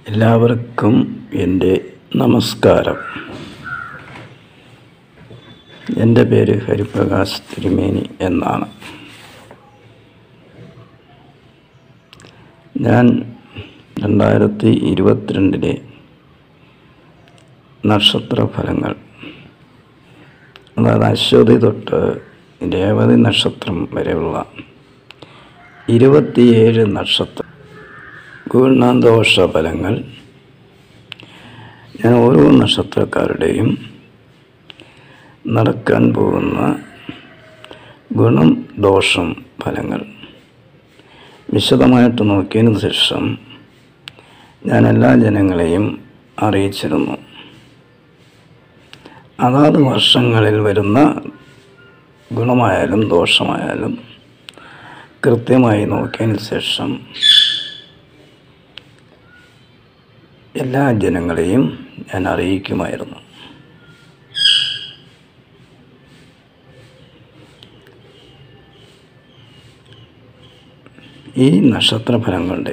എല്ലാവർക്കും എൻ്റെ നമസ്കാരം. എൻ്റെ പേര് ഹരിപ്രകാശ് തിരുമേനി എന്നാണ്. ഞാൻ 2022 നക്ഷത്രഫലങ്ങൾ, അതായത് അശ്വതി തൊട്ട് രേവതി നക്ഷത്രം വരെയുള്ള 27 നക്ഷത്ര ഗുണദോഷ ഫലങ്ങൾ ഞാൻ ഓരോ നക്ഷത്രക്കാരുടെയും നടക്കാൻ പോകുന്ന ഗുണം ദോഷം ഫലങ്ങൾ വിശദമായിട്ട് നോക്കിയതിന് ശേഷം ഞാൻ എല്ലാ ജനങ്ങളെയും അറിയിച്ചിരുന്നു. അതാത് വർഷങ്ങളിൽ വരുന്ന ഗുണമായാലും ദോഷമായാലും കൃത്യമായി നോക്കിയതിന് ശേഷം എല്ലാ ജനങ്ങളെയും ഞാൻ അറിയിക്കുമായിരുന്നു. ഈ നക്ഷത്രഫലങ്ങളുടെ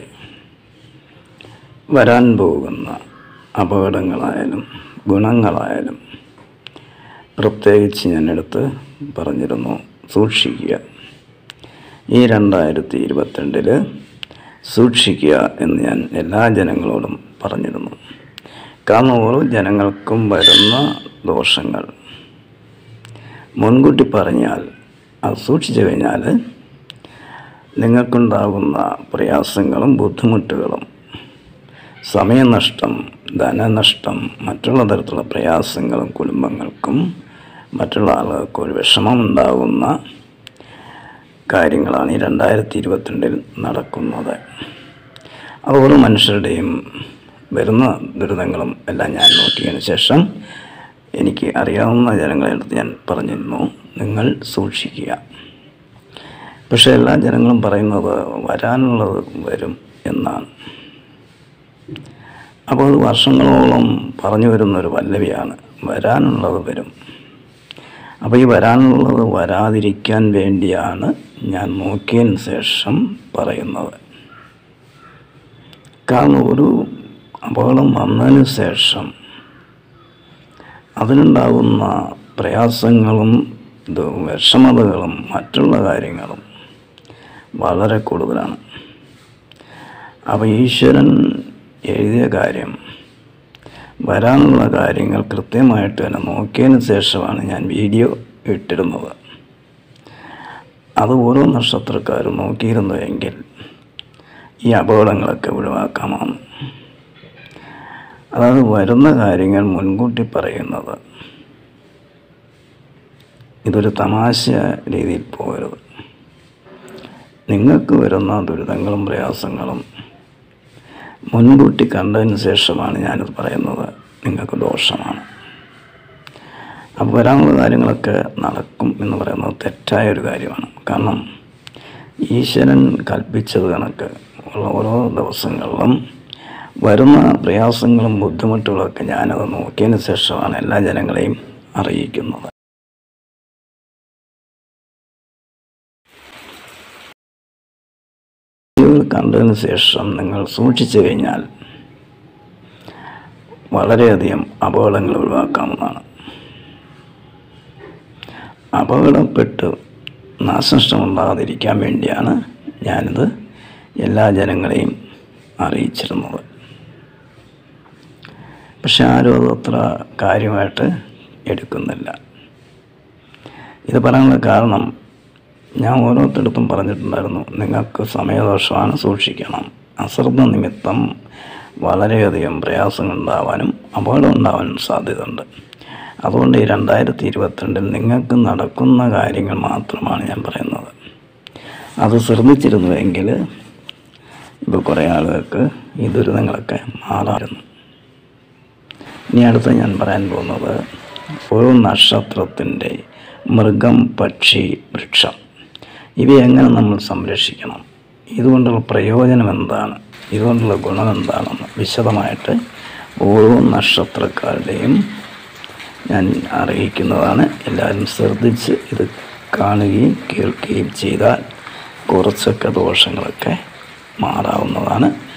വരാൻ പോകുന്ന അപകടങ്ങളായാലും ഗുണങ്ങളായാലും പ്രത്യേകിച്ച് ഞാൻ എടുത്ത് പറഞ്ഞിരുന്നു. സൂക്ഷിക്കുക, ഈ 2022 സൂക്ഷിക്കുക എന്ന് ഞാൻ എല്ലാ ജനങ്ങളോടും പറഞ്ഞിരുന്നു. കാരണം ഓരോ ജനങ്ങൾക്കും വരുന്ന ദോഷങ്ങൾ മുൻകൂട്ടി പറഞ്ഞാൽ അത് സൂക്ഷിച്ചു കഴിഞ്ഞാൽ നിങ്ങൾക്കുണ്ടാകുന്ന പ്രയാസങ്ങളും ബുദ്ധിമുട്ടുകളും, സമയനഷ്ടം, ധനനഷ്ടം, മറ്റുള്ള തരത്തിലുള്ള പ്രയാസങ്ങളും കുടുംബങ്ങൾക്കും മറ്റുള്ള ആളുകൾക്കും ഒരു വിഷമം ഉണ്ടാകുന്ന കാര്യങ്ങളാണ് ഈ 2022 നടക്കുന്നത്. അത് ഓരോ മനുഷ്യരുടെയും വരുന്ന ദുരിതങ്ങളും എല്ലാം ഞാൻ നോക്കിയതിന് ശേഷം എനിക്ക് അറിയാവുന്ന ജനങ്ങളെടുത്ത് ഞാൻ പറഞ്ഞിരുന്നു, നിങ്ങൾ സൂക്ഷിക്കുക. പക്ഷേ എല്ലാ ജനങ്ങളും പറയുന്നത് വരാനുള്ളത് വരും എന്നാണ്. അപ്പോൾ അത് വർഷങ്ങളോളം പറഞ്ഞു വരുന്നൊരു പല്ലവിയാണ്, വരാനുള്ളത് വരും. അപ്പോൾ ഈ വരാനുള്ളത് വരാതിരിക്കാൻ വേണ്ടിയാണ് ഞാൻ നോക്കിയതിന് ശേഷം പറയുന്നത്. കാരണം ഒരു അപകടം വന്നതിന് ശേഷം അതിനുണ്ടാകുന്ന പ്രയാസങ്ങളും വിഷമതകളും മറ്റുള്ള കാര്യങ്ങളും വളരെ കൂടുതലാണ്. അപ്പോൾ ഈശ്വരൻ എഴുതിയ കാര്യം, വരാനുള്ള കാര്യങ്ങൾ കൃത്യമായിട്ട് തന്നെ നോക്കിയതിന് ശേഷമാണ് ഞാൻ വീഡിയോ ഇട്ടിരുന്നത്. അത് ഓരോ നക്ഷത്രക്കാരും നോക്കിയിരുന്നുവെങ്കിൽ ഈ അപകടങ്ങളൊക്കെ ഒഴിവാക്കാമാണ്. അതായത് വരുന്ന കാര്യങ്ങൾ മുൻകൂട്ടി പറയുന്നത്, ഇതൊരു തമാശ രീതിയിൽ പോകരുത്. നിങ്ങൾക്ക് വരുന്ന ദുരിതങ്ങളും പ്രയാസങ്ങളും മുൻകൂട്ടി കണ്ടതിന് ശേഷമാണ് ഞാനിത് പറയുന്നത്, നിങ്ങൾക്ക് ദോഷമാണ്. അപ്പോൾ വരാനുള്ള കാര്യങ്ങളൊക്കെ നടക്കും എന്ന് പറയുന്നത് തെറ്റായൊരു കാര്യമാണ്. കാരണം ഈശ്വരൻ കൽപ്പിച്ചത് കണക്ക് ഉള്ള ഓരോ ദിവസങ്ങളിലും വരുന്ന പ്രയാസങ്ങളും ബുദ്ധിമുട്ടുകളൊക്കെ ഞാനത് നോക്കിയതിന് ശേഷമാണ് എല്ലാ ജനങ്ങളെയും അറിയിക്കുന്നത്. കണ്ടതിന് ശേഷം നിങ്ങൾ സൂക്ഷിച്ചു കഴിഞ്ഞാൽ വളരെയധികം അപകടങ്ങൾ ഒഴിവാക്കാവുന്നതാണ്. അപകടപ്പെട്ട് നാശനഷ്ടമുണ്ടാകാതിരിക്കാൻ വേണ്ടിയാണ് ഞാനിത് എല്ലാ ജനങ്ങളെയും അറിയിച്ചിരുന്നത്. പക്ഷെ ആരും അതത്ര കാര്യമായിട്ട് എടുക്കുന്നില്ല. ഇത് പറയാനുള്ള കാരണം, ഞാൻ ഓരോരുത്തരടുത്തും പറഞ്ഞിട്ടുണ്ടായിരുന്നു, നിങ്ങൾക്ക് സമയദോഷമാണ്, സൂക്ഷിക്കണം. അശ്രദ്ധ നിമിത്തം വളരെയധികം പ്രയാസങ്ങൾ ഉണ്ടാവാനും അപകടം ഉണ്ടാവാനും സാധ്യതയുണ്ട്. അതുകൊണ്ട് ഈ 2022 നിങ്ങൾക്ക് നടക്കുന്ന കാര്യങ്ങൾ മാത്രമാണ് ഞാൻ പറയുന്നത്. അത് ശ്രദ്ധിച്ചിരുന്നുവെങ്കിൽ ഇപ്പോൾ കുറേ ആളുകൾക്ക് ഈ ദുരിതങ്ങളൊക്കെ മാറാറുന്നു. ഇനി അടുത്ത് ഞാൻ പറയാൻ പോകുന്നത് ഓരോ നക്ഷത്രത്തിൻ്റെ മൃഗം, പക്ഷി, വൃക്ഷം ഇവയെങ്ങനെ നമ്മൾ സംരക്ഷിക്കണം, ഇതുകൊണ്ടുള്ള പ്രയോജനം എന്താണ്, ഇതുകൊണ്ടുള്ള ഗുണം എന്താണെന്ന് വിശദമായിട്ട് ഓരോ നക്ഷത്രക്കാരുടെയും ഞാൻ അറിയിക്കുന്നതാണ്. എല്ലാവരും ശ്രദ്ധിച്ച് ഇത് കാണുകയും കേൾക്കുകയും ചെയ്താൽ കുറച്ചൊക്കെ ദോഷങ്ങളൊക്കെ മാറാവുന്നതാണ്.